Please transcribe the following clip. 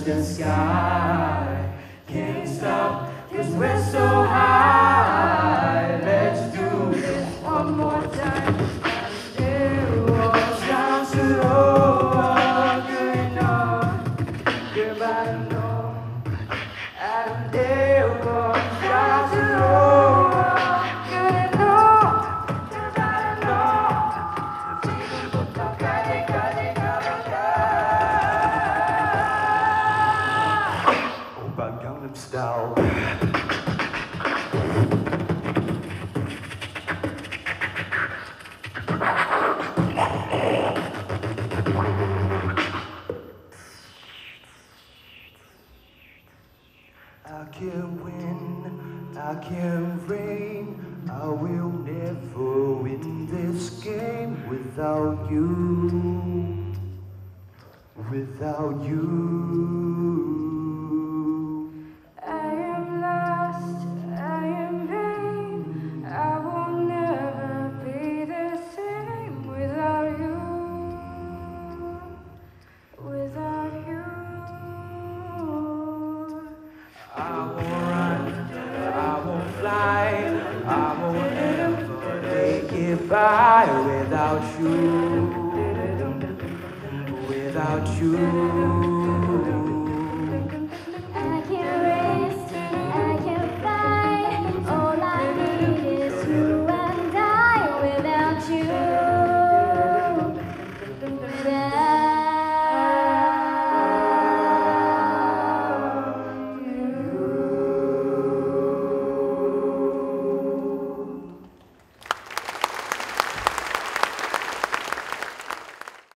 the sky. Can't stop, 'cause we're so high. Let's do this one more time. It was down to low, good enough. Everybody know. And it was down to low, good enough. Everybody know. Opa Gangnam Style. I can't win, I can't reign, I will never win this game without you, without you. I am lost, I am vain, I will never be the same without you, without you. I won't run, I won't fly, I won't ever make it by without you, without you.